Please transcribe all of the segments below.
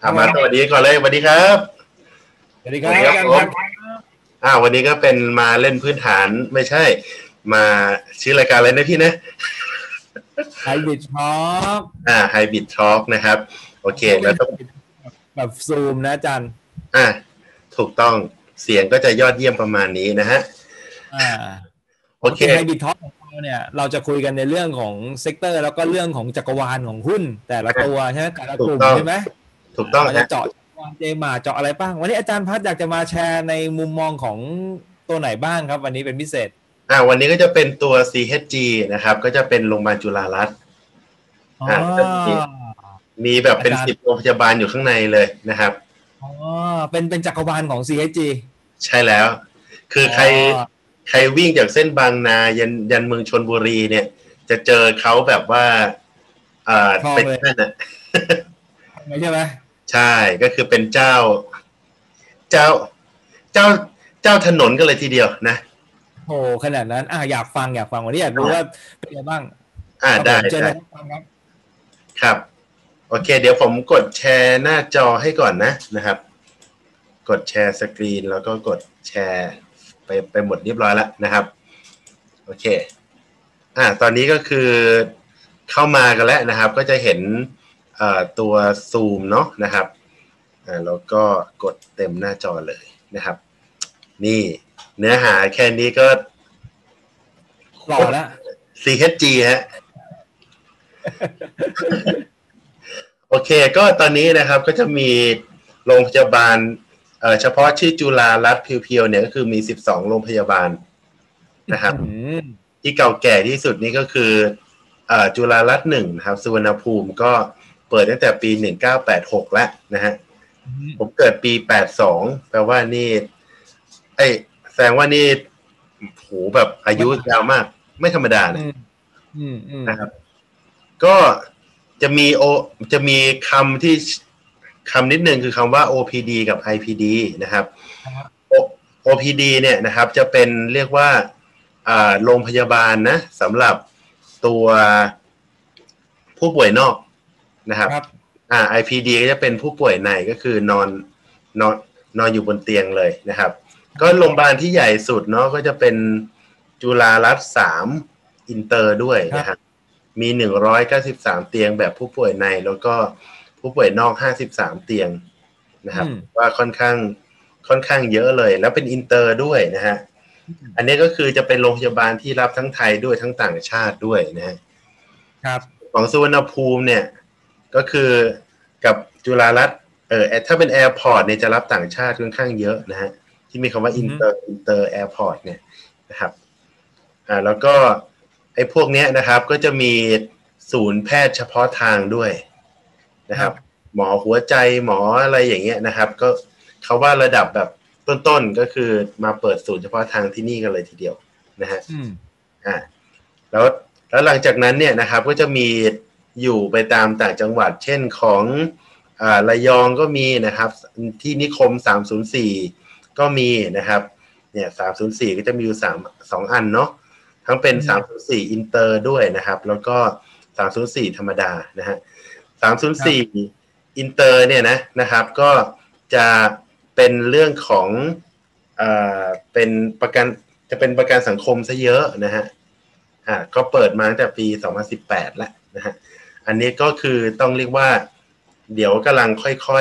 มาสวัสดีก่อนเลยสวัสดีครับสวัสดีครับอาจารย์พันธ์วันนี้ก็เป็นมาเล่นพื้นฐานไม่ใช่มาชื่อรายการอะไรนะพี่นะ Hybrid Talk Hybrid Talk นะครับโอเคแล้วต้องแบบซูมนะอาจารย์ถูกต้องเสียงก็จะยอดเยี่ยมประมาณนี้นะฮะโอเค Hybrid Talk ของเราเนี่ยเราจะคุยกันในเรื่องของเซกเตอร์แล้วก็เรื่องของจักรวาลของหุ้นแต่ละตัวใช่ไหมแต่ละกลุ่มใช่ไหมถูกต้องเราจะเจาะเจมาเจาะอะไรบ้างวันนี้อาจารย์พัฒน์อยากจะมาแชร์ในมุมมองของตัวไหนบ้างครับวันนี้เป็นพิเศษวันนี้ก็จะเป็นตัว CHG นะครับก็จะเป็นโรงพยาบาลจุฬารัตน์มีแบบเป็น10โรงพยาบาลอยู่ข้างในเลยนะครับเป็นจักรวาลของ CHG ใช่แล้วคือใครวิ่งจากเส้นบางนายันเมืองชลบุรีเนี่ยจะเจอเขาแบบว่าเป็นนั่นน่ะใช่ไหมใช่ก็คือเป็นเจ้าถนนกันเลยทีเดียวนะโอ้ขนาดนั้นอยากฟังวันนี้อยากรู้ว่าเป็นยังไงบ้างได้ครับโอเคเดี๋ยวผมกดแชร์หน้าจอให้ก่อนนะครับกดแชร์สกรีนแล้วก็กดแชร์ไปหมดเรียบร้อยแล้วนะครับโอเคตอนนี้ก็คือเข้ามากันแล้วนะครับก็จะเห็นตัวซูมเนาะนะครับแล้วก็กดเต็มหน้าจอเลยนะครับนี่เนื้อหาแค่นี้ก็หล่อแล้ว CHG ฮะ โอเคก็ตอนนี้นะครับก็จะมีโรงพยาบาลเฉพาะชื่อจุฬารัตน์เพียวๆเนี่ยก็คือมี12โรงพยาบาลนะครับที่เก่าแก่ที่สุดนี่ก็คือจุฬารัตน์1นะครับสุวรรณภูมิก็เปิดตั้งแต่ปี1986แล้วนะฮะผมเกิดปี82แปลว่านี่แสดงว่านี่โหแบบอายุยาวมากไม่ธรรมดานะครับก็จะมีคำนิดนึงคือคำว่า OPD กับ IPD นะครับ OPD เนี่ยนะครับจะเป็นเรียกว่าโรงพยาบาลนะสำหรับตัวผู้ป่วยนอกนะครับIPD ก็จะเป็นผู้ป่วยในก็คือนอนอยู่บนเตียงเลยนะครับก็โรงพยาบาลที่ใหญ่สุดเนาะก็จะเป็นจุฬารัตน์3อินเตอร์ด้วยนะครับมี193เตียงแบบผู้ป่วยในแล้วก็ผู้ป่วยนอก53เตียงนะครับว่าค่อนข้างเยอะเลยแล้วเป็นอินเตอร์ด้วยนะฮะอันนี้ก็คือจะเป็นโรงพยาบาลที่รับทั้งไทยด้วยทั้งต่างชาติด้วยนะฮะครับของสุวรรณภูมิเนี่ยก็คือกับจุฬารัตน์ถ้าเป็นแอร์พอร์ตเนี่ยจะรับต่างชาติค่อนข้างเยอะนะฮะที่มีคำว่าอินเตอร์แอร์พอร์ตเนี่ยนะครับแล้วก็ไอ้พวกนี้นะครับก็จะมีศูนย์แพทย์เฉพาะทางด้วยนะครับหมอหัวใจหมออะไรอย่างเงี้ยนะครับก็เขาว่าระดับแบบต้นๆก็คือมาเปิดศูนย์เฉพาะทางที่นี่กันเลยทีเดียวนะฮะแล้วหลังจากนั้นเนี่ยนะครับก็จะมีอยู่ไปตามต่างจังหวัดเช่นของระยองก็มีนะครับที่นิคม304ก็มีนะครับเนี่ย304ก็จะมีอยู่2อันเนาะทั้งเป็น304อินเตอร์ด้วยนะครับแล้วก็304ธรรมดานะฮะ304อินเตอร์เนี่ยนะครับก็จะเป็นเรื่องของเป็นประกันสังคมซะเยอะนะฮะก็เปิดมาตั้งแต่ปี2018แล้วนะฮะอันนี้ก็คือต้องเรียกว่าเดี๋ยวกำลังค่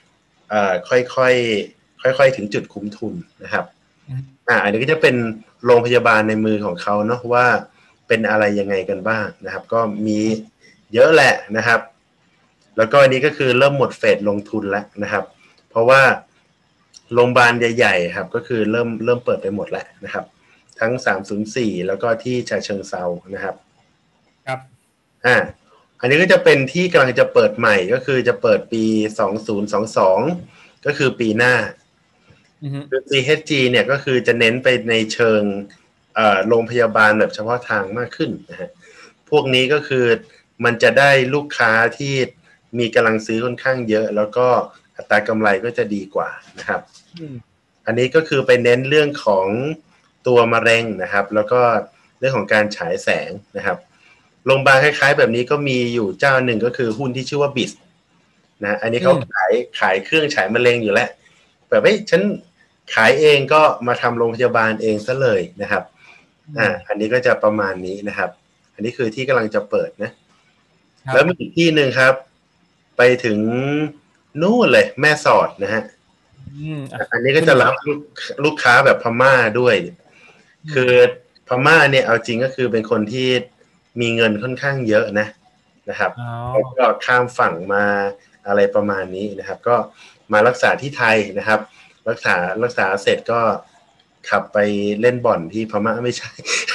อยๆถึงจุดคุ้มทุนนะครับอันนี้ก็จะเป็นโรงพยาบาลในมือของเขาเนาะว่าเป็นอะไรยังไงกันบ้างนะครับก็มีเยอะแหละนะครับแล้วก็อันนี้ก็คือเริ่มหมดเฟสลงทุนแล้วนะครับเพราะว่าโรงพยาบาลใหญ่ๆครับก็คือเริ่มเปิดไปหมดแล้วนะครับทั้ง304แล้วก็ที่ฉะเชิงเทรานะครับครับอันนี้ก็จะเป็นที่กำลังจะเปิดใหม่ก็คือจะเปิดปี2022ก็คือปีหน้าคือ CHG เนี่ยก็คือจะเน้นไปในเชิงโรงพยาบาลแบบเฉพาะทางมากขึ้นนะฮะพวกนี้ก็คือมันจะได้ลูกค้าที่มีกำลังซื้อค่อนข้างเยอะแล้วก็อัตรากำไรก็จะดีกว่านะครับอันนี้ก็คือไปเน้นเรื่องของตัวมะเร็งนะครับแล้วก็เรื่องของการฉายแสงนะครับโรงพยาบาลคล้ายๆแบบนี้ก็มีอยู่เจ้าหนึ่งก็คือหุ้นที่ชื่อว่าบิสนะอันนี้เขาขายเครื่องฉายมะเร็งอยู่แล้วแบบฉันขายเองก็มาทำโรงพยาบาลเองซะเลยนะครับอันนี้ก็จะประมาณนี้นะครับอันนี้คือที่กำลังจะเปิดนะแล้วมีอีกที่หนึ่งครับไปถึงนู่นเลยแม่สอดนะฮะอันนี้ก็จะรับลูกค้าแบบพม่าด้วยคือพม่าเนี่ยเอาจริงก็คือเป็นคนที่มีเงินค่อนข้างเยอะนะครับแล้วก็ข้ามฝั่งมาอะไรประมาณนี้นะครับก็มารักษาที่ไทยนะครับรักษาเสร็จก็ขับไปเล่นบ่อนที่พม่าไม่ใช่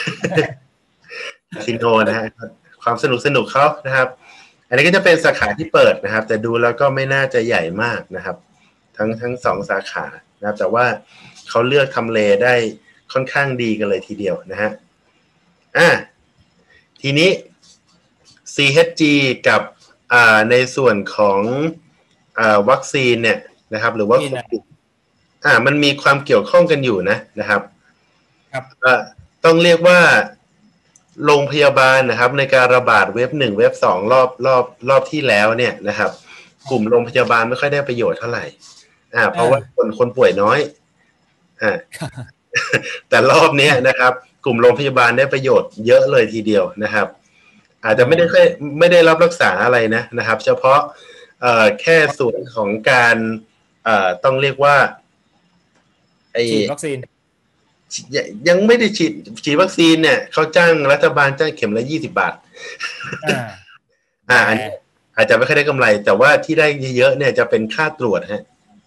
คาสิโนนะฮะความสนุกเขานะครับอันนี้ก็จะเป็นสาขาที่เปิดนะครับแต่ดูแล้วก็ไม่น่าจะใหญ่มากนะครับทั้งสองสาขานะครับแต่ว่าเขาเลือกทำเลได้ค่อนข้างดีกันเลยทีเดียวนะฮะทีนี้ CHG กับในส่วนของวัคซีนเนี่ยนะครับหรือว่ามันมีความเกี่ยวข้องกันอยู่นะครับต้องเรียกว่าโรงพยาบาลนะครับในการระบาดเว็บ1เว็บ2รอบที่แล้วเนี่ยนะครับกลุ่มโรงพยาบาลไม่ค่อยได้ประโยชน์เท่าไหร่เพราะว่าคนป่วยน้อยแต่รอบนี้นะครับกลุ่มโรงพยาบาลได้ประโยชน์เยอะเลยทีเดียวนะครับอาจจะไม่ได้รับรักษาอะไรนะครับเฉพาะแค่ส่วนของการต้องเรียกว่าฉีดวัคซีนยังไม่ได้ฉีดวัคซีนเนี่ยเขาจ้างรัฐบาลจ้างเข็มละ20 บาทอันนี้อาจจะไม่ค่อยได้กำไรแต่ว่าที่ได้เยอะๆเนี่ยจะเป็นค่าตรวจฮะ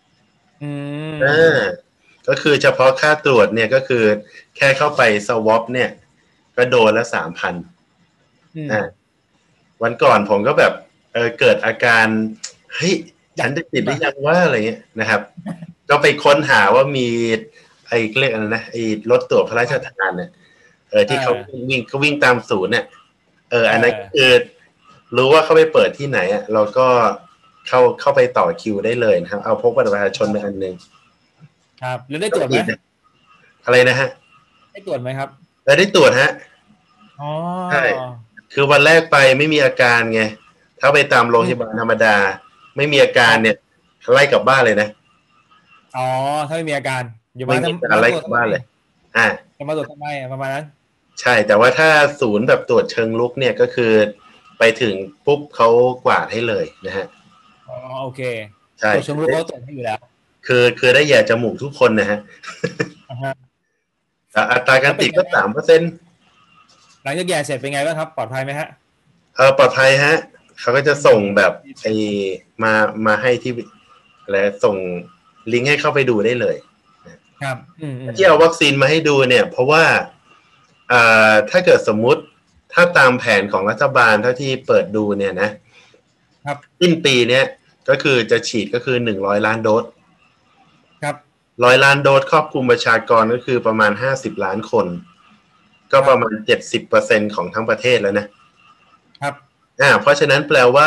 ก็คือเฉพาะค่าตรวจเนี่ยก็คือแค่เข้าไปสวอปเนี่ยก็โดนละ 3,000 วันก่อนผมก็แบบเกิดอาการเฮ้ยฉันจะติดหรือยังว่าอะไรเงี้ยนะครับก็ไปค้นหาว่ามีเรียกอะไรนะรถตรวจพระราชทานเนี่ยที่เขาวิ่งตามศูนย์เนี่ยอันนั้นคือรู้ว่าเขาไปเปิดที่ไหนเราก็เข้าไปต่อคิวได้เลยนะครับเอาพกบัตรประชาชนไปอันนึงครับแล้วได้ตรวจไหมอะไรนะฮะได้ตรวจไหมครับได้ตรวจฮะใช่คือวันแรกไปไม่มีอาการไงถ้าไปตามโรงพยาบาลธรรมดาไม่มีอาการเนี่ยไล่กลับบ้านเลยนะถ้าไม่มีอาการอยู่บ้านไล่กลับบ้านเลยจะมาตรวจทำไมประมาณนั้นใช่แต่ว่าถ้าศูนย์แบบตรวจเชิงลุกเนี่ยก็คือไปถึงปุ๊บเขากวาดให้เลยนะฮะโอเคใช่ตรวจเชิงลุกเขาตรวจให้อยู่แล้วคือได้แย่จมูกทุกคนนะฮะอัตราการติดก็ 3% หลังจากแย่เสร็จเป็นไงบ้างครับปลอดภัยไหมฮะปลอดภัยฮะเขาก็จะส่งแบบมาให้ที่อะไรส่งลิงก์ให้เข้าไปดูได้เลยครับที่เอาวัคซีนมาให้ดูเนี่ยเพราะว่าถ้าเกิดสมมุติถ้าตามแผนของรัฐบาลเท่าที่เปิดดูเนี่ยนะครับสิ้นปีเนี้ยก็คือจะฉีดก็คือ100 ล้านโดสครับ 100 ล้านโดสครอบคลุมประชากรก็คือประมาณ50 ล้านคนก็ประมาณ 70% ของทั้งประเทศแล้วนะครับเพราะฉะนั้นแปลว่า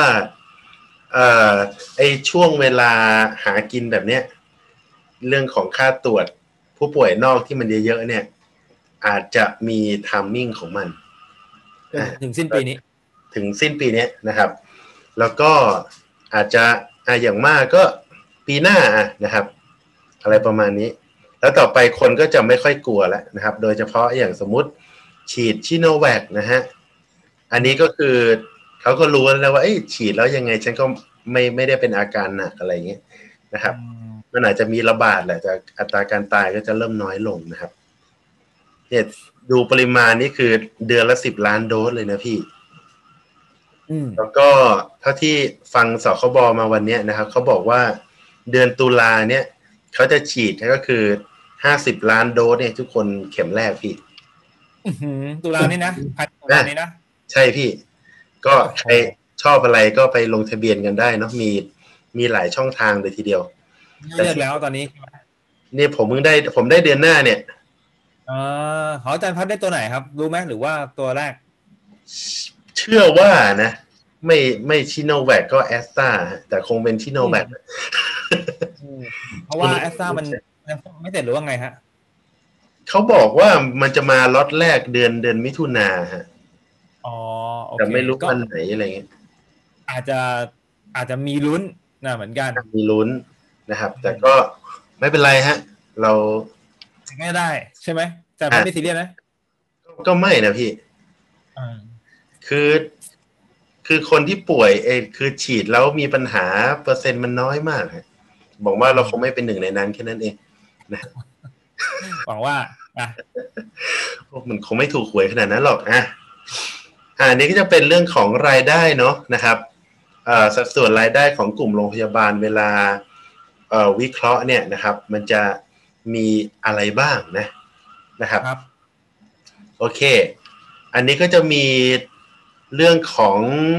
ช่วงเวลาหากินแบบเนี้ยเรื่องของค่าตรวจผู้ป่วยนอกที่มันเยอะๆเนี่ยอาจจะมีไทมิ่งของมันถึงสิ้นปีนี้นะครับแล้วก็อาจจะอย่างมากก็ปีหน้านะครับอะไรประมาณนี้แล้วต่อไปคนก็จะไม่ค่อยกลัวแล้วนะครับโดยเฉพาะอย่างสมมุติฉีดชิโนแวคนะฮะอันนี้ก็คือเขาก็รู้แล้วว่าฉีดแล้วยังไงฉันก็ไม่ได้เป็นอาการหนักอะไรอย่างเงี้ยนะครับมันอาจจะมีระบาดแหละแต่อัตราการตายก็จะเริ่มน้อยลงนะครับเนี่ยดูปริมาณนี่คือเดือนละ10 ล้านโดสเลยนะพี่แล้วก็เท่าที่ฟังสคบมาวันนี้นะครับเขาบอกว่าเดือนตุลาเนี่ยเขาจะฉีดก็คือ50 ล้านโดสเนี่ยทุกคนเข็มแรกพี่ตุลานี่นะตุลานี่นะใช่พี่ก็ใครชอบอะไรก็ไปลงทะเบียนกันได้เนาะมีหลายช่องทางเลยทีเดียวเลือกแล้วตอนนี้นี่ผมได้เดือนหน้าเนี่ยขออาจารย์พัดได้ตัวไหนครับรู้ไหมหรือว่าตัวแรกเชื่อว่านะไม่ชิโนแวคก็แอสตราแต่คงเป็นชิโนแวคเพราะว่าแอสตรามันไม่เสร็จหรือว่าไงฮะเขาบอกว่ามันจะมาล็อตแรกเดือนมิถุนาฮะโอเคแต่ไม่รู้วันไหนอะไรเงี้ยอาจจะมีลุ้นน่าเหมือนกันมีลุ้นนะครับแต่ก็ไม่เป็นไรฮะเราง่ายได้ใช่ไหมแต่ไม่ซีเรียสนะก็ไม่นะพี่คือคือคนที่ป่วยคือฉีดแล้วมีปัญหาเปอร์เซ็นต์มันน้อยมากฮะบอกว่าเราคงไม่เป็นหนึ่งในนั้นแค่นั้นเองนะหวังว่ามันคงไม่ถูกหวยขนาดนั้นหรอกอันนี้ก็จะเป็นเรื่องของรายได้เนาะนะครับสัดส่วนรายได้ของกลุ่มโรงพยาบาลเวลาวิเคราะห์เนี่ยนะครับมันจะมีอะไรบ้างนะครับโอเคอันนี้ก็จะมีเรื่องของ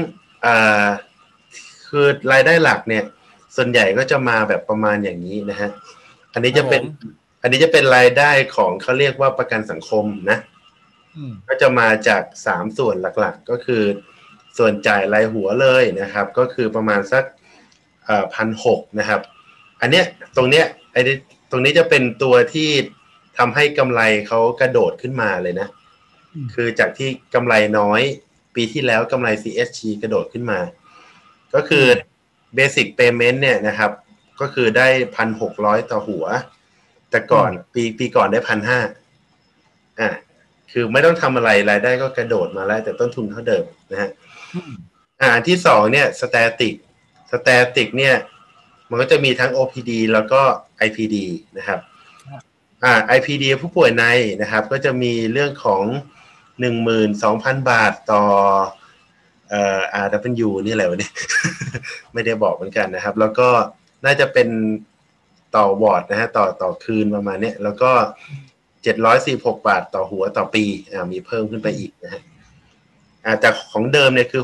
คือรายได้หลักเนี่ยส่วนใหญ่ก็จะมาแบบประมาณอย่างนี้นะฮะอันนี้จะเป็นรายได้ของเขาเรียกว่าประกันสังคมนะก็จะมาจาก3ส่วนหลักๆก็คือส่วนจ่ายรายหัวเลยนะครับก็คือประมาณสัก1,600นะครับอันเนี้ยตรงเนี้ยจะเป็นตัวที่ทำให้กำไรเขากระโดดขึ้นมาเลยนะคือจากที่กำไรน้อยปีที่แล้วกำไร CSG กระโดดขึ้นมาก็คือ Basic Payment เนี่ยนะครับก็คือได้ 1,600 ต่อหัวแต่ก่อนปีก่อนได้ 1,500คือไม่ต้องทำอะไรรายได้ก็กระโดดมาแล้วแต่ต้นทุนเท่าเดิมนะฮะอันที่2เนี่ย Static เนี่ยมันก็จะมีทั้ง OPD แล้วก็ IPD นะครับIPD ผู้ป่วยในนะครับก็จะมีเรื่องของ 12,000 บาทต่อRW นี่แหละวันนี้ ไม่ได้บอกเหมือนกันนะครับแล้วก็น่าจะเป็นต่อวอร์ดนะฮะต่อคืนประมาณนี้แล้วก็746 บาทต่อหัวต่อปีมีเพิ่มขึ้นไปอีกนะฮะจากของเดิมเนี่ยคือ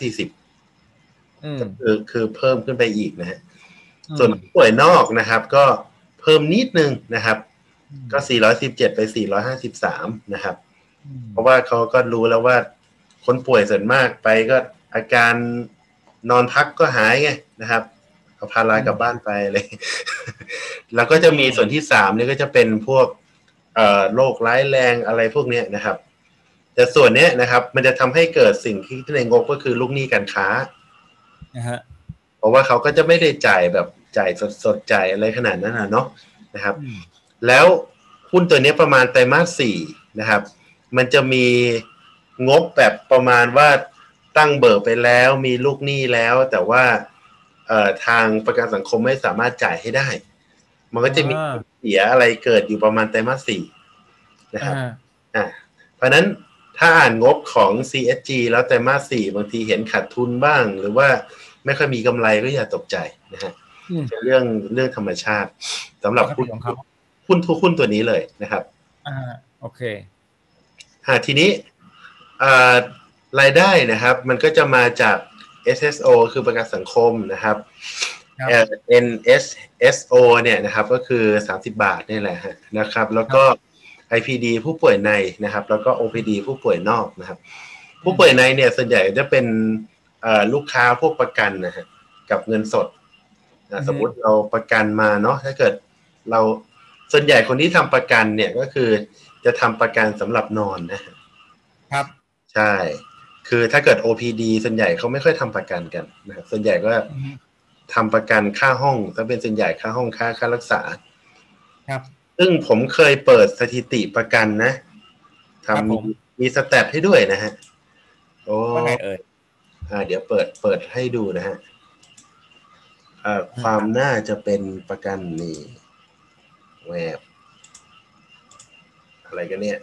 640คือเพิ่มขึ้นไปอีกนะฮะส่วนผู้ป่วยนอกนะครับก็เพิ่มนิดนึงนะครับก็417ไป453นะครับเพราะว่าเขาก็รู้แล้วว่าคนป่วยส่วนมากไปก็อาการนอนพักก็หายไงนะครับเอาพาลากลับบ้านไปเลยแล้วก็จะมีส่วนที่3เนี่ยก็จะเป็นพวกโรคร้ายแรงอะไรพวกนี้นะครับแต่ส่วนนี้นะครับมันจะทำให้เกิดสิ่งที่ในงบก็คือลูกหนี้การค้าเพราะว่าเขาก็จะไม่ได้จ่ายแบบจ่ายสดจ่ายอะไรขนาดนั้นเนาะนะครับแล้วหุ้นตัวนี้ประมาณไตรมาส 4นะครับมันจะมีงบแบบประมาณว่าตั้งเบิกไปแล้วมีลูกหนี้แล้วแต่ว่าทางประกันสังคมไม่สามารถจ่ายให้ได้มันก็จะมีเสียอะไรเกิดอยู่ประมาณไตรมาส 4นะครับเพราะนั้นถ้าอ่านงบของ CSG แล้วไตรมาส 4บางทีเห็นขาดทุนบ้างหรือว่าไม่ค่อยมีกำไรก็อย่าตกใจนะฮะเป็นเรื่องธรรมชาติสำหรับหุ้นตัวนี้เลยนะครับโอเคทีนี้รายได้นะครับมันก็จะมาจาก SSO คือประกันสังคมนะครับ NSSO เนี่ยนะครับก็คือ30 บาทนี่แหละนะครับแล้วก็ IPD ผู้ป่วยในนะครับแล้วก็ OPD ผู้ป่วยนอกนะครับผู้ป่วยในเนี่ยส่วนใหญ่จะเป็นลูกค้าพวกประกันนะฮะกับเงินสดสมมุติเราประกันมาเนาะถ้าเกิดเราส่วนใหญ่คนที่ทำประกันเนี่ยก็คือจะทำประกันสำหรับนอนนะครับใช่คือถ้าเกิด OPD ส่วนใหญ่เขาไม่ค่อยทำประกันกันนะครับส่วนใหญ่ก็ทำประกันค่าห้องถ้าเป็นส่วนใหญ่ค่าห้องค่ารักษาครับซึ่งผมเคยเปิดสถิติประกันนะทำมีสแตทให้ด้วยนะฮะโอ้เดี๋ยวเปิดให้ดูนะฮะความน่าจะเป็นประกันนี่แวบอะไรกันเนี่ย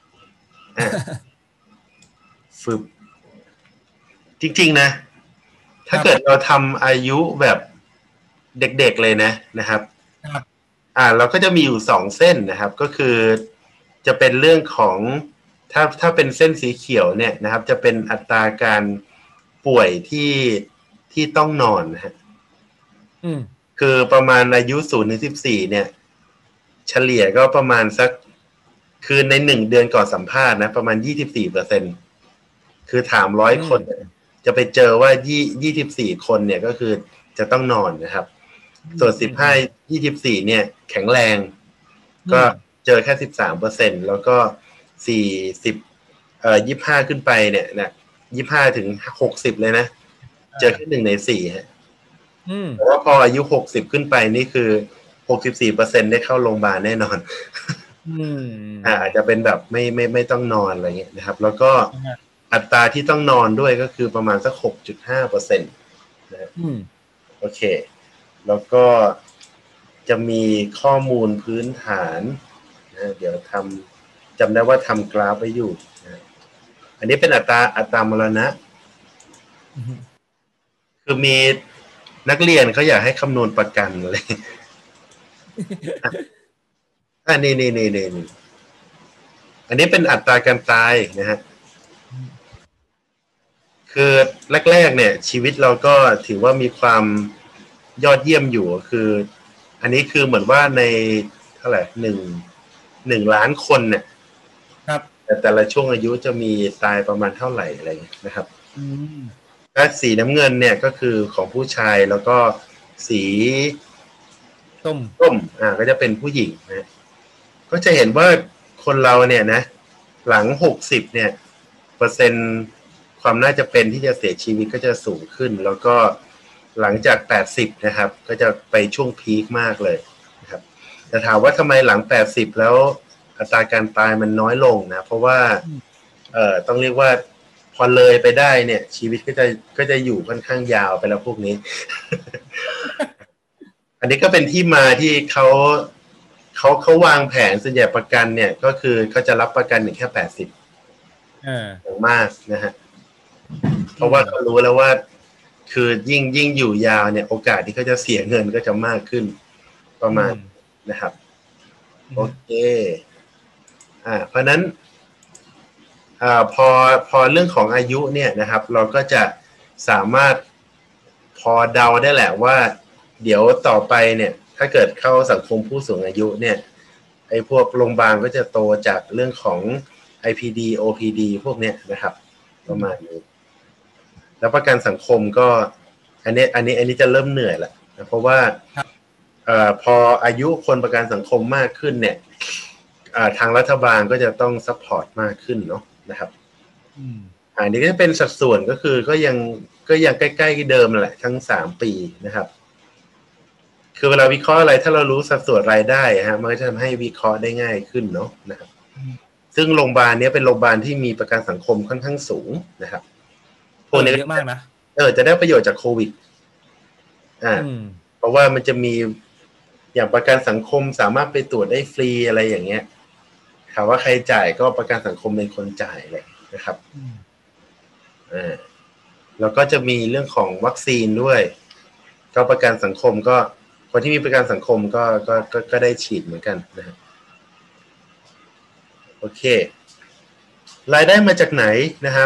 ฝึกจริงๆนะถ้าเกิดเราทำอายุแบบเด็กๆเลยนะครับเราก็จะมีอยู่2เส้นนะครับก็คือจะเป็นเรื่องของถ้าเป็นเส้นสีเขียวเนี่ยนะครับจะเป็นอัตราการป่วยที่ต้องนอนนะฮะคือประมาณอายุ0 ถึง 14เนี่ยเฉลี่ยก็ประมาณสักคือใน1เดือนก่อนสัมภาษณ์นะประมาณ 24%คือถาม100คนจะไปเจอว่า24คนเนี่ยก็คือจะต้องนอนนะครับส่วน15-24เนี่ยแข็งแรงก็เจอแค่ 13% แล้วก็25ขึ้นไปเนี่ยนะ25ถึง60เลยนะเจอแค่1 ใน 4ฮะแต่ว่าพออายุ60ขึ้นไปนี่คือ64%ได้เข้าโรงพยาบาลแน่นอนอาจจะเป็นแบบไม่ต้องนอนอะไรเงี้ยนะครับแล้วก็อัตราที่ต้องนอนด้วยก็คือประมาณสัก 6.5% นะโอเคแล้วก็จะมีข้อมูลพื้นฐานนะเดี๋ยวจำได้ว่าทำกราฟไว้อยู่นะอันนี้เป็นอัตรามรณะคือมีนักเรียนเขาอยากให้คำนวณประกันอะไรนี่อันนี้เป็นอัตราการตายนะฮะคือแรกๆเนี่ยชีวิตเราก็ถือว่ามีความยอดเยี่ยมอยู่คืออันนี้คือเหมือนว่าในเท่าไหร่1 ล้านคนเนี่ยครับแต่ละช่วงอายุจะมีตายประมาณเท่าไหร่อะไรเงี้ยนะครับถ้าสีน้ำเงินเนี่ยก็คือของผู้ชายแล้วก็สีส้มก็จะเป็นผู้หญิงนะก็จะเห็นว่าคนเราเนี่ยนะหลัง60เนี่ยเปอร์เซ็นต์ความน่าจะเป็นที่จะเสียชีวิตก็จะสูงขึ้นแล้วก็หลังจาก80นะครับก็จะไปช่วงพีคมากเลยนะครับแต่ถามว่าทำไมหลัง80แล้วอัตราการตายมันน้อยลงนะเพราะว่าต้องเรียกว่าพอเลยไปได้เนี่ยชีวิตก็จะอยู่ค่อนข้างยาวไปแล้วพวกนี้ อันนี้ก็เป็นที่มาที่เขาวางแผนส่วนใหญ่ประกันเนี่ยก็คือเขาจะรับประกันแค่80อย่างมากนะฮะเพราะว่าเขารู้แล้วว่าคือยิ่งอยู่ยาวเนี่ยโอกาสที่เขาจะเสียเงินก็จะมากขึ้นประมาณนะครับโอเคเพราะนั้นพอเรื่องของอายุเนี่ยนะครับเราก็จะสามารถพอเดาได้แหละว่าเดี๋ยวต่อไปเนี่ยถ้าเกิดเข้าสังคมผู้สูงอายุเนี่ยไอ้พวกโรงพยาบาลก็จะโตจากเรื่องของ IPD OPD พวกเนี้ยนะครับประมาณนี้แล้วประกันสังคมก็อันนี้จะเริ่มเหนื่อยละนะเพราะว่าพออายุคนประกันสังคมมากขึ้นเนี่ยทางรัฐบาลก็จะต้องซัพพอร์ตมากขึ้นเนาะนะครับอันนี้ก็จะเป็นสัดส่วนก็คือก็ยังใกล้ๆเดิมแหละทั้ง3 ปีนะครับคือเวลาวิเคราะห์อะไรถ้าเรารู้สัดส่วนรายได้ฮะมันก็จะทำให้วิเคราะห์ได้ง่ายขึ้นเนาะนะครับซึ่งโรงพยาบาลนี้เป็นโรงพยาบาลที่มีประกันสังคมค่อนข้างสูงนะครับพวกนี้เยอะมากนะจะได้ประโยชน์จากโควิดเพราะว่ามันจะมีอย่างประกันสังคมสามารถไปตรวจได้ฟรีอะไรอย่างเงี้ยถามว่าใครจ่ายก็ประกันสังคมเป็นคนจ่ายเลยนะครับแล้วก็จะมีเรื่องของวัคซีนด้วยก็ประกันสังคมก็คนที่มีประกันสังคมก็ได้ฉีดเหมือนกันนะครับโอเครายได้มาจากไหนนะครับ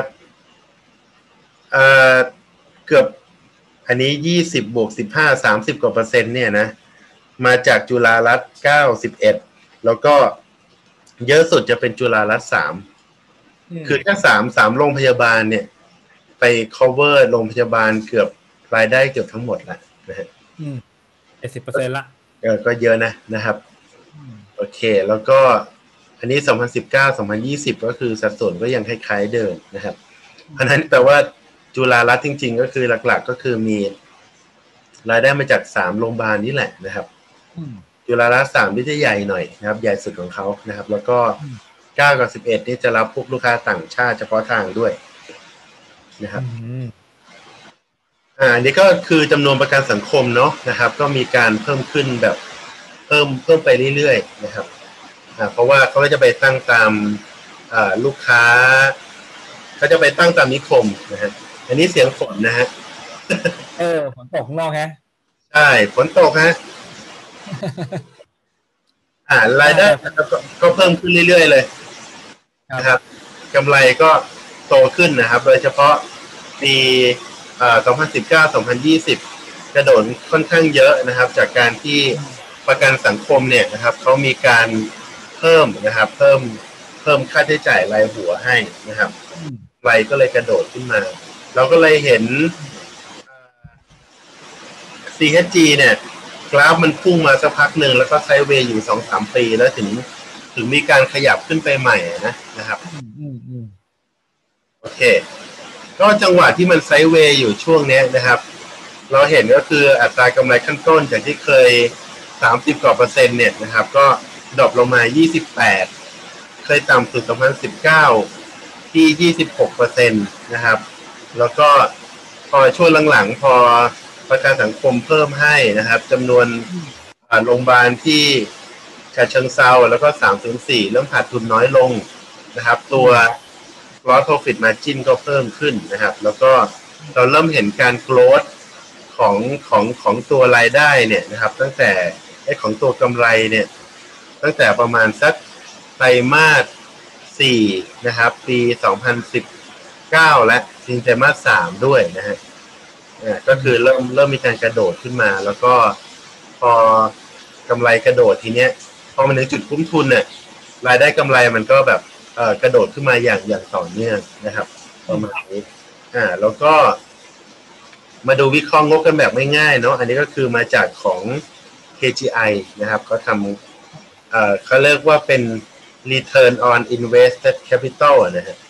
เกือบอันนี้20 บวก 15 30 กว่า%เนี่ยนะมาจากจุฬารัตน์91แล้วก็เยอะสุดจะเป็นจุฬารัตน์3คือแค่3โรงพยาบาลเนี่ยไป cover โรงพยาบาลเกือบรายได้เกือบทั้งหมดแล้วนะฮะ 10%ละก็เยอะนะครับโอเคแล้วก็อันนี้2019 2020ก็คือสัดส่วนก็ยังคล้ายๆเดิมนะครับเพราะนั้นแปลว่าจุฬารัตน์จริงๆก็คือหลักๆก็คือมีรายได้มาจาก3โรงพยาบาลนี่แหละนะครับจุฬารัตน์3ที่จะใหญ่หน่อยนะครับใหญ่สุดของเขานะครับแล้วก็9กับ11นี่จะรับพวกลูกค้าต่างชาติเฉพาะทางด้วยนะครับอันนี้ก็คือจำนวนประกันสังคมเนาะนะครับก็มีการเพิ่มขึ้นแบบเพิ่มไปเรื่อยๆนะครับเพราะว่าเขาจะไปตั้งตามลูกค้าเขาจะไปตั้งตามนิคมนะฮะอันนี้เสียงฝนนะฮะฝนตกข้างนอกฮะใช่ฝนตกฮะรายได้ก็เพิ่มขึ้นเรื่อยๆเลยนะครับกำไรก็โตขึ้นนะครับโดยเฉพาะปี2019-2020 กระโดดค่อนข้างเยอะนะครับจากการที่ประกันสังคมเนี่ยนะครับเขามีการเพิ่มนะครับเพิ่มค่าใช้จ่ายรายหัวให้นะครับรายก็เลยกระโดดขึ้นมาเราก็เลยเห็น CHG เนี่ยกราฟมันพุ่งมาสักพักหนึ่งแล้วก็ไซด์เวย์อยู่ 2-3 ปีแล้วถึงมีการขยับขึ้นไปใหม่นะครับโอเคก็จังหวะที่มันไซด์เวย์อยู่ช่วงนี้นะครับเราเห็นก็คืออัตรากำไรขั้นต้นจากที่เคย30 กว่า%เนี่ยนะครับก็ดรอปลงมา28เคยต่ำสุด2019ที่26%นะครับแล้วก็พอช่วงหลังๆพอประกันสังคมเพิ่มให้นะครับจำนวนโรงพยาบาลที่ฉะเชิงเทราแล้วก็304เริ่มขาดทุนน้อยลงนะครับตัว gross profit margin ก็เพิ่มขึ้นนะครับแล้วก็เราเริ่มเห็นการ growth ของตัวรายได้เนี่ยนะครับตั้งแต่ของตัวกำไรเนี่ยตั้งแต่ประมาณสักไตรมาส4นะครับปี2019และจริงไตรมาส3ด้วยนะฮะก็คือเริ่มมีการกระโดดขึ้นมาแล้วก็พอกำไรกระโดดทีเนี้ยพอมันถึงจุดคุ้มทุนเนี่ยรายได้กำไรมันก็แบบกระโดดขึ้นมาอย่างต่อเนื่องนะครับประมาณนี้แล้วก็มาดูวิเคราะห์งบกันแบบง่ายๆเนาะอันนี้ก็คือมาจากของ KGI นะครับเขาทำเขาเรียกว่าเป็น Return on Invested Capital นะฮะ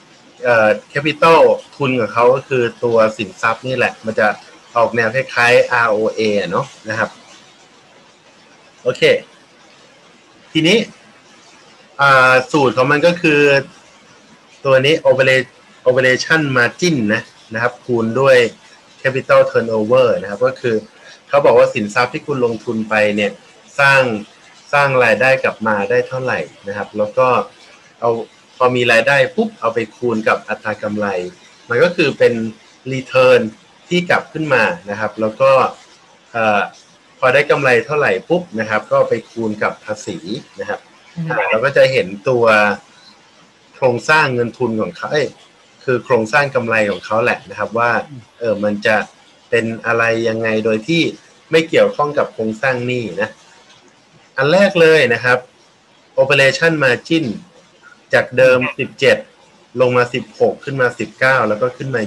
Capital ทุนของเขาก็คือตัวสินทรัพย์นี่แหละมันจะออกแนวคล้ายๆ ROA เนาะนะครับโอเคทีนี้สูตรของมันก็คือตัวนี้ Operation Margin นะครับคูณด้วย Capital Turnover นะครับก็คือเขาบอกว่าสินทรัพย์ที่คุณลงทุนไปเนี่ยสร้างรายได้กลับมาได้เท่าไหร่นะครับแล้วก็พอมีรายได้ปุ๊บเอาไปคูณกับอัตรากำไรมันก็คือเป็น Return ที่กลับขึ้นมานะครับแล้วก็พอได้กำไรเท่าไหร่ปุ๊บนะครับก็ไปคูณกับภาษีนะครับเราก็จะเห็นตัวโครงสร้างเงินทุนของเขาคือโครงสร้างกำไรของเขาแหละนะครับว่ามันจะเป็นอะไรยังไงโดยที่ไม่เกี่ยวข้องกับโครงสร้างหนี้นะอันแรกเลยนะครับ Operation Margin จากเดิม17ลงมา16ขึ้นมา19แล้วก็ขึ้นมา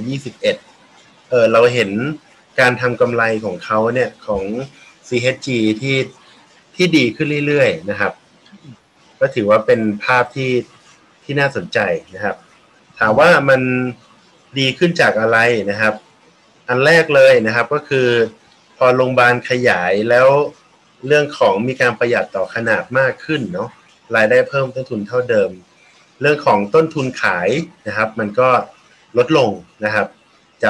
21เราเห็นการทำกำไรของเขาเนี่ยของ CHG ที่ดีขึ้นเรื่อยๆนะครับก็ถือว่าเป็นภาพที่น่าสนใจนะครับถามว่ามันดีขึ้นจากอะไรนะครับอันแรกเลยนะครับก็คือพอโรงพยาบาลขยายแล้วเรื่องของมีการประหยัดต่อขนาดมากขึ้นเนาะรายได้เพิ่มต้นทุนเท่าเดิมเรื่องของต้นทุนขายนะครับมันก็ลดลงนะครับจาก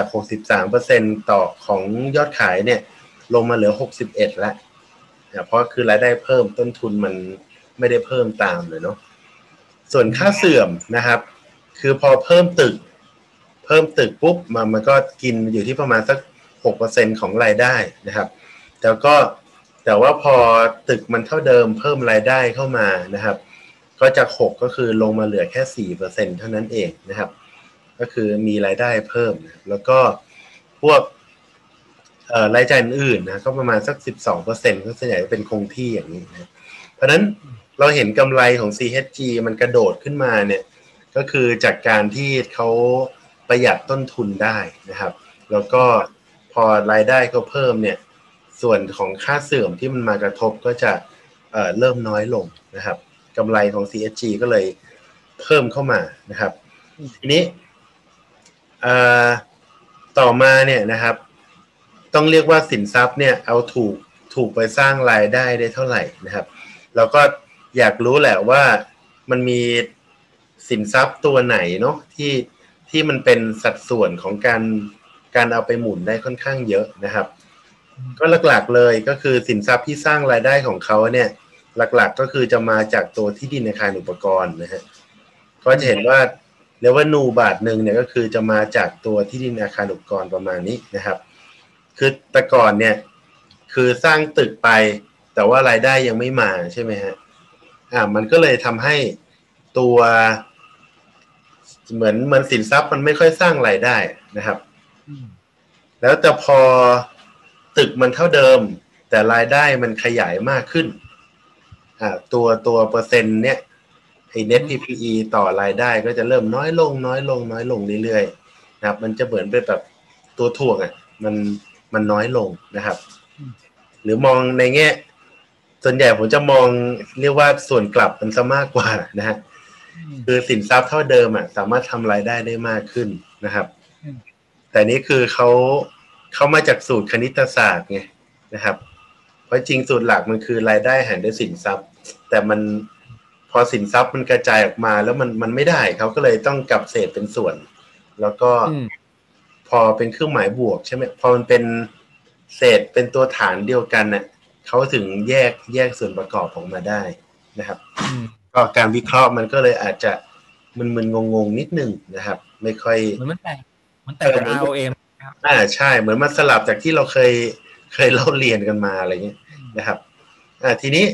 63% ต่อของยอดขายเนี่ยลงมาเหลือ61แล้วเพราะคือรายได้เพิ่มต้นทุนมันไม่ได้เพิ่มตามเลยเนาะส่วนค่าเสื่อมนะครับคือพอเพิ่มตึกปุ๊บมันก็กินอยู่ที่ประมาณสัก 6% ของรายได้นะครับแต่ว่าพอตึกมันเท่าเดิมเพิ่มรายได้เข้ามานะครับก็จาก6ก็คือลงมาเหลือแค่ 4% เท่านั้นเองนะครับก็คือมีรายได้เพิ่มแล้วก็พวกรายจ่ายอื่นนะก็ประมาณสัก 12% ก็ส่วนใหญ่เป็นคงที่อย่างนี้นะเพราะฉะนั้นเราเห็นกำไรของ CHG มันกระโดดขึ้นมาเนี่ยก็คือจากการที่เขาประหยัดต้นทุนได้นะครับแล้วก็พอรายได้เขาเพิ่มเนี่ยส่วนของค่าเสื่อมที่มันมากระทบก็จะเริ่มน้อยลงนะครับกำไรของ CHG ก็เลยเพิ่มเข้ามานะครับทีนี้ต่อมาเนี่ยนะครับต้องเรียกว่าสินทรัพย์เนี่ยเอาถูกไปสร้างรายได้เท่าไหร่นะครับแล้วก็อยากรู้แหละว่ามันมีสินทรัพย์ตัวไหนเนาะที่มันเป็นสัดส่วนของการเอาไปหมุนได้ค่อนข้างเยอะนะครับก็หลักๆเลยก็คือสินทรัพย์ที่สร้างรายได้ของเขาเนี่ยหลักๆก็คือจะมาจากตัวที่ดินอาคารอุปกรณ์นะฮะก็จะเห็นว่าเรียกว่านูบาทหนึ่งเนี่ยก็คือจะมาจากตัวที่ดินอาคารอุปกรณ์ประมาณนี้นะครับคือแต่ก่อนเนี่ยคือสร้างตึกไปแต่ว่ารายได้ยังไม่มาใช่ไหมฮะมันก็เลยทำให้ตัวเหมือนสินทรัพย์มันไม่ค่อยสร้างรายได้นะครับแล้วแต่พอตึกมันเท่าเดิมแต่รายได้มันขยายมากขึ้นตัวเปอร์เซ็นต์เนี่ยไอ้ net PPE ต่อรายได้ก็จะเริ่มน้อยลงเรื่อยๆนะครับมันจะเหมือนเป็นแบบตัวถ่วงมันน้อยลงนะครับหรือมองในแง่ส่วนใหญ่ผมจะมองเรียกว่าส่วนกลับมันซะมากกว่านะฮะคือสินทรัพย์เท่าเดิมสามารถทำรายได้ได้มากขึ้นนะครับแต่นี้คือเขาเขามาจากสูตรคณิตศาสตร์ไงนะครับเพราะจริงสูตรหลักมันคือรายได้หารด้วยสินทรัพย์แต่มันพอสินทรัพย์มันกระจายออกมาแล้วมันไม่ได้เขาก็เลยต้องกลับเศษเป็นส่วนแล้วก็พอเป็นเครื่องหมายบวกใช่ไหมพอมันเป็นเศษเป็นตัวฐานเดียวกันน่ะเขาถึงแยกส่วนประกอบออกมาได้นะครับก็การวิเคราะห์มันก็เลยอาจจะมึนๆงงๆนิดนึงนะครับไม่ค่อยมันแตกจาก ROA ครับใช่เหมือนมันสลับจากที่เราเคยเล่าเรียนกันมาอะไรเงี้ยนะครับทีนี้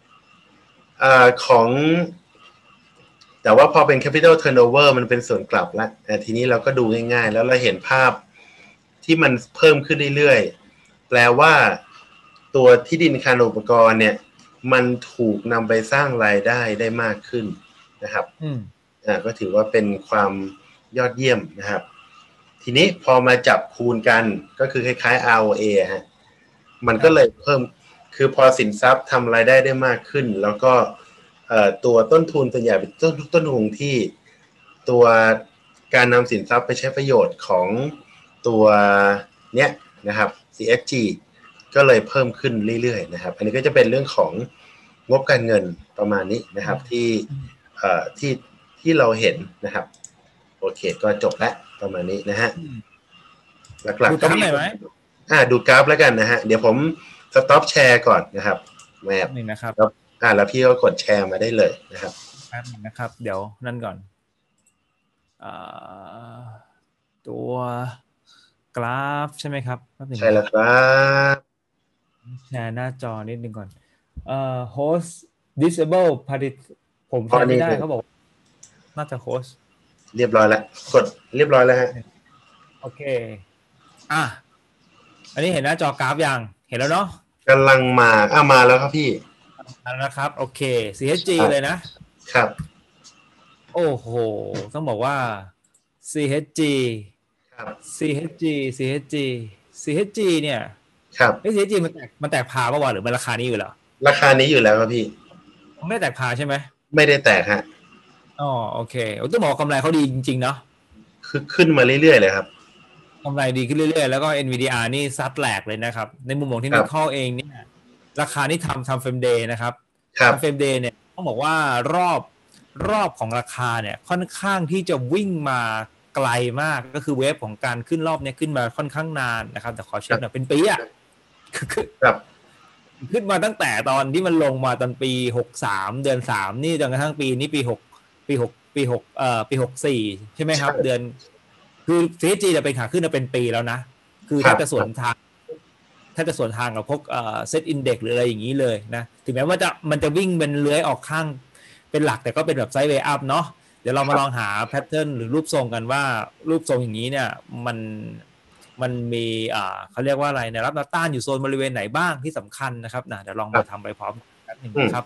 ของแต่ว่าพอเป็น capital turnover มันเป็นส่วนกลับแล้วทีนี้เราก็ดูง่ายๆแล้วเราเห็นภาพที่มันเพิ่มขึ้นเรื่อยๆแปลว่าตัวที่ดินคลังอุปกรณ์เนี่ยมันถูกนำไปสร้างรายได้ได้มากขึ้นนะครับก็ถือว่าเป็นความยอดเยี่ยมนะครับทีนี้พอมาจับคูณกันก็คือคล้ายๆ ROA ฮะมันก็เลยเพิ่มคือพอสินทรัพย์ทำรายได้ได้มากขึ้นแล้วก็ตัวต้นทุนส่วนใหญ่เป็นต้นทุนที่ตัวการนำสินทรัพย์ไปใช้ประโยชน์ของตัวเนี้ยนะครับ CSG ก็เลยเพิ่มขึ้นเรื่อยๆนะครับอันนี้ก็จะเป็นเรื่องของงบการเงินประมาณนี้นะครับที่เราเห็นนะครับโอเคก็จบแล้วประมาณนี้นะฮะหลักๆก็มีดูกราฟแล้วกันนะฮะเดี๋ยวผมสต็อปแชร์ก่อนนะครับแมปนึงนะครับแล้วพี่ก็กดแชร์มาได้เลยนะครับแป๊บนึงนะครับเดี๋ยวนั่นก่อนตัวกราฟใช่ไหมครับใช่แล้วครับแชร์หน้าจอนิดนึงก่อนhost disable party ผมแชร์ไม่ได้เขาบอกน่าจะ host เรียบร้อยแล้วกดเรียบร้อยแล้วฮะโอเคอันนี้เห็นหน้าจอกราฟยังเห็นแล้วเนาะกำลังมาแล้วครับพี่นะครับโอเค CHG เลยนะครับโอ้โหต้องบอกว่า CHG ครับ CHG เนี่ยครับ CHG มันแตกพาป่ะวะหรือมันราคานี้อยู่แล้วราคานี้อยู่แล้วครับพี่ไม่ได้แตกพาใช่ไหมไม่ได้แตกฮะโอเคต้องบอกกำไรเขาดีจริงๆเนาะคือขึ้นมาเรื่อยๆเลยครับกำไรดีขึ้นเรื่อยๆแล้วก็ NVDR นี่ซัดแหลกเลยนะครับในมุมมองที่มีข้อเองเนี่ยราคาที่ทำเฟรมเดย์นะครับเฟรมเดย์เนี่ยต้องบอกว่ารอบของราคาเนี่ยค่อนข้างที่จะวิ่งมาไกลมากก็คือเวฟของการขึ้นรอบนี้ขึ้นมาค่อนข้างนานนะครับแต่ขอเช็คหน่อยเป็นปีครับขึ้นมาตั้งแต่ตอนที่มันลงมาตอนปี63เดือน3นี่จนกระทั่งปีนี้ปี64ใช่ไหมครับเดือนคือ CSG จะเป็นขาขึ้นมาเป็นปีแล้วนะคือถ้าจะสวนทางกับพวกเซตอินเด็กซ์หรืออะไรอย่างนี้เลยนะถึงแม้ว่ามันจะวิ่งเป็นเลื้อยออกข้างเป็นหลักแต่ก็เป็นแบบไซด์เวย์อัพเนาะเดี๋ยวเรามาลองหาแพทเทิร์นหรือรูปทรงกันว่ารูปทรงอย่างนี้เนี่ยมันมีเขาเรียกว่าอะไรในรับแนวต้านอยู่โซนบริเวณไหนบ้างที่สำคัญนะครับเดี๋ยวลองมาทำไปพร้อมกันหนึ่งนะครับ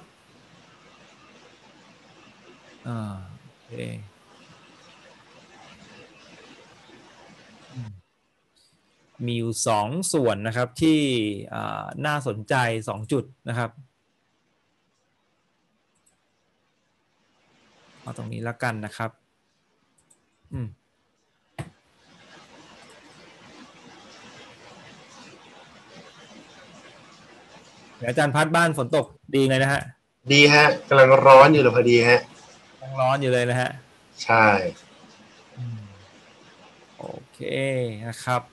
โอเคมีอยู่2ส่วนนะครับที่น่าสนใจ2จุดนะครับเอาตรงนี้แล้วกันนะครับอาจารย์พัดบ้านฝนตกดีเลยนะฮะดีฮะกำลังร้อนอยู่เลยพอดีฮะกำลังร้อนอยู่เลยนะฮะใช่โอเคนะครับ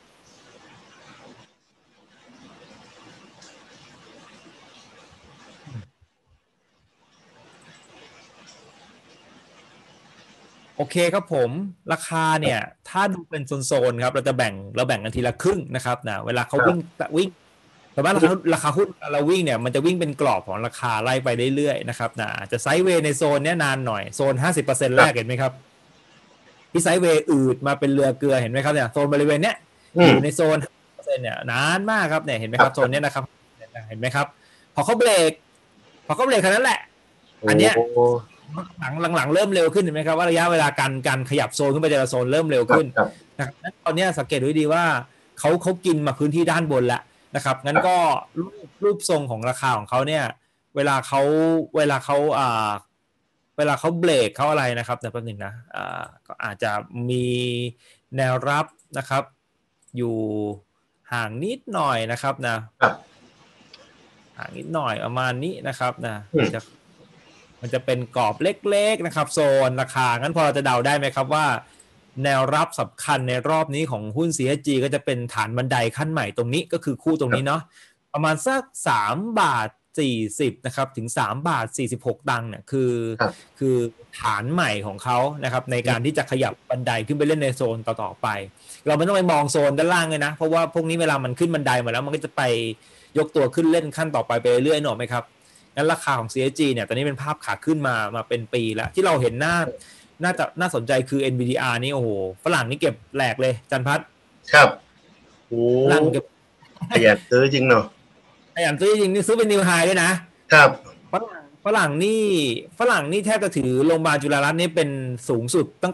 โอเคครับผมราคาเนี่ยถ้าดูเป็นโซนๆครับเราแบ่งกันทีละครึ่งนะครับเวลาเขาวิ่งแต่ว่าราคาหุ้นเราวิ่งเนี่ยมันจะวิ่งเป็นกรอบของราคาไล่ไปเรื่อยๆนะครับจะไซด์เวย์ในโซนนี้นานหน่อยโซน 50% แรกเห็นไหมครับที่ไซด์เวย์อืดมาเป็นเรือเกลือเห็นไหมครับเนี่ยโซนบริเวณเนี้ยอยู่ในโซน 50% เนี่ยนานมากครับเนี่ยเห็นไหมครับโซนนี้นะครับเห็นไหมครับพอเขาเบรกแค่นั้นแหละอันเนี้ยหลังเริ่มเร็วขึ้นเห็นไหมครับว่าระยะเวลาการขยับโซนขึ้นไปแต่ละโซนเริ่มเร็วขึ้นนะครับตอนนี้สังเกตดูดีว่าเขากินมาพื้นที่ด้านบนแล้วนะครับงั้นก็รูปทรงของราคาของเขาเนี่ยเวลาเขาเบรกเขาอะไรนะครับแต่แป๊บนึงนะก็อาจจะมีแนวรับนะครับอยู่ห่างนิดหน่อยนะครับนะครับ ห่างนิดหน่อยประมาณนี้นะครับนะมันจะเป็นกรอบเล็กๆนะครับโซนราคางั้นพอเราจะเดาได้ไหมครับว่าแนวรับสำคัญในรอบนี้ของหุ้น CHG ก็จะเป็นฐานบันไดขั้นใหม่ตรงนี้ก็คือคู่ตรงนี้เนาะประมาณสัก3 บาท 40นะครับถึง3 บาท 46 ตังค์เนี่ยคือฐานใหม่ของเขานะครับในการที่จะขยับบันไดขึ้นไปเล่นในโซนต่อๆไปเราไม่ต้องไปมองโซนด้านล่างเลยนะเพราะว่าพวกนี้เวลามันขึ้นบันไดมาแล้วมันก็จะไปยกตัวขึ้นเล่นขั้นต่อไปเรื่อยๆหน่อยไหมครับงั้นราคาของ CHG เนี่ยตอนนี้เป็นภาพขาขึ้นมาเป็นปีแล้วที่เราเห็นน่าสนใจคือ NVDR นี่โอ้โหฝรั่งนี่เก็บแหลกเลยจันพัฒน์ครับโอ้ฝรั่งเก็บขยันซื้อจริงเนาะขยันซื้อจริงนี่ซื้อเป็นนิวไฮด้วยนะครับฝรั่งนี่แทบจะถือโรงพยาบาลจุฬารัตน์นี่เป็นสูงสุดตั้ง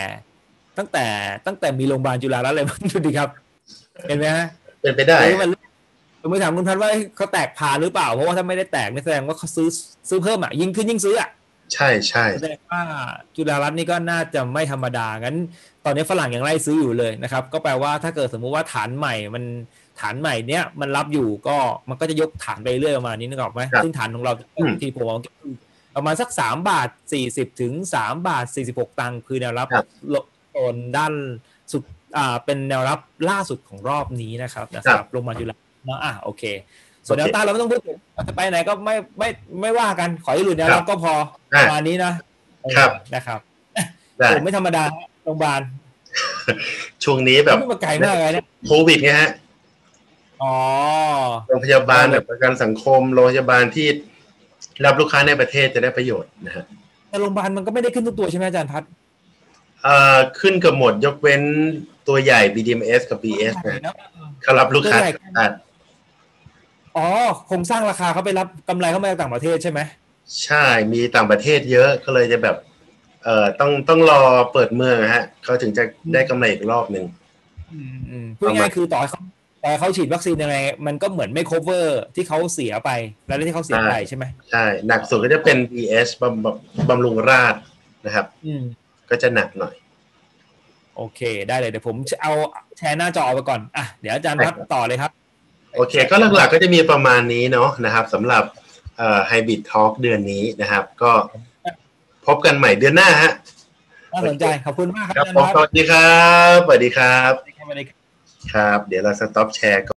แต่มีโรงพยาบาลจุฬารัตน์เลยดูดิครับเห็นไหมฮะเป็นไปได้ผมไม่ถามคุณพัฒน์ว่าเขาแตกผ่านหรือเปล่าเพราะว่าถ้าไม่ได้แตกนี่แสดงว่าเขาซื้อเพิ่มอ่ะยิ่งขึ้นยิ่งซื้ออ่ะใช่ใช่แสดงว่าจุฬารัตน์นี่ก็น่าจะไม่ธรรมดางั้นตอนนี้ฝรั่งยังไล่ซื้ออยู่เลยนะครับก็แปลว่าถ้าเกิดสมมุติว่าฐานใหม่เนี้ยมันรับอยู่ก็มันก็จะยกฐานไปเรื่อยประมาณนี้นึกออกไหมซึ่งฐานของเราที่ผมเอาประมาณสัก3 บาท 40ถึง3 บาท 46 ตังค์คือแนวรับโซนด้านสุดเป็นแนวรับล่าสุดของรอบนี้นะครับลงมาจุฬานะโอเคส่วนแนวต้านเราไม่ต้องพูดถึงจะไปไหนก็ไม่ว่ากันขอให้หลุดแนวรับก็พอประมาณนี้นะครับผมไม่ธรรมดาโรงพยาบาลช่วงนี้แบบไกลมากเลยเนี่ยโควิดไงฮะโรงพยาบาลแบบประกันสังคมโรงพยาบาลที่รับลูกค้าในประเทศจะได้ประโยชน์นะฮะแต่โรงพยาบาลมันก็ไม่ได้ขึ้นทุกตัวใช่ไหมอาจารย์พัฒน์ขึ้นกับหมดยกเว้นตัวใหญ่ BDMs กับ BS นะเขารับลูกค้าโครงสร้างราคาเขาไปรับกำไรเข้ามาจากต่างประเทศใช่ไหมใช่มีต่างประเทศเยอะก็เลยจะแบบต้องรอเปิดเมืองฮะเขาถึงจะได้กำไรอีกรอบหนึ่งพูดง่ายคือต่อเขาฉีดวัคซีนยังไงมันก็เหมือนไม่ cover ที่เขาเสียไปแล้วที่เขาเสียไปใช่ไหมใช่หนักสุดก็จะเป็น BS บำรุงราษฎร์นะครับก็จะหนักหน่อยโอเคได้เลยเดี๋ยวผมเอาแชร์หน้าจอไปก่อนเดี๋ยวอาจารย์พัฒน์ต่อเลยครับโอเคก็หลักๆก็จะมีประมาณนี้เนาะนะครับสำหรับHybrid Talk เดือนนี้นะครับก็พบกันใหม่เดือนหน้าฮะน่าสนใจขอบคุณมากครับสวัสดีครับสวัสดีครับครับเดี๋ยวเราสต็อปแชร์